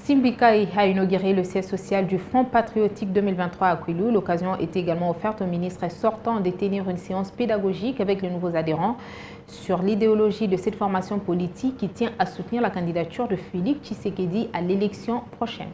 Steve Mbikai a inauguré le siège social du Front Patriotique 2023 à Kwilu. L'occasion est également offerte au ministre sortant de tenir une séance pédagogique avec les nouveaux adhérents sur l'idéologie de cette formation politique qui tient à soutenir la candidature de Félix Tshisekedi à l'élection prochaine.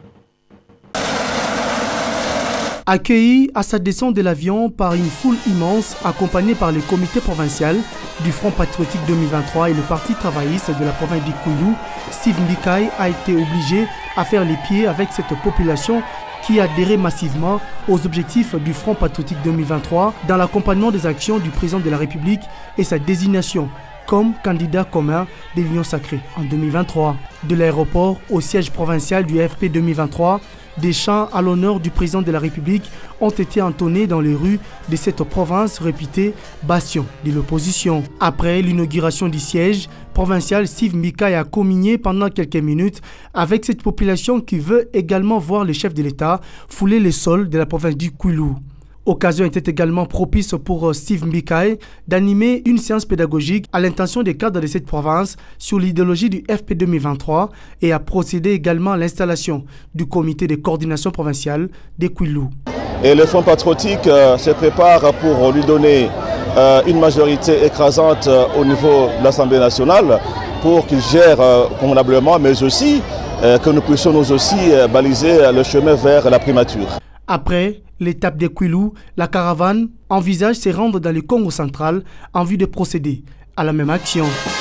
Accueilli à sa descente de l'avion par une foule immense, accompagné par le comité provincial du Front Patriotique 2023 et le Parti travailliste de la province du Kwilu, Steve Mbikai a été obligé à faire les pieds avec cette population qui adhérait massivement aux objectifs du Front Patriotique 2023 dans l'accompagnement des actions du président de la République et sa désignation comme candidat commun de l'Union sacrée en 2023. De l'aéroport au siège provincial du FP 2023, des chants à l'honneur du président de la République ont été entonnés dans les rues de cette province réputée bastion de l'opposition. Après l'inauguration du siège provincial, Steve Mbikai a communié pendant quelques minutes avec cette population qui veut également voir le chef de l'État fouler les sols de la province du Kwilu. Occasion était également propice pour Steve Mbikai d'animer une séance pédagogique à l'intention des cadres de cette province sur l'idéologie du FP 2023 et a procédé également à l'installation du comité de coordination provinciale des Kwilu. Et le Front Patriotique se prépare pour lui donner une majorité écrasante au niveau de l'Assemblée nationale pour qu'il gère convenablement, mais aussi que nous puissions nous aussi baliser le chemin vers la primature. Après l'étape des Kwilu, la caravane envisage de se rendre dans le Congo central en vue de procéder à la même action.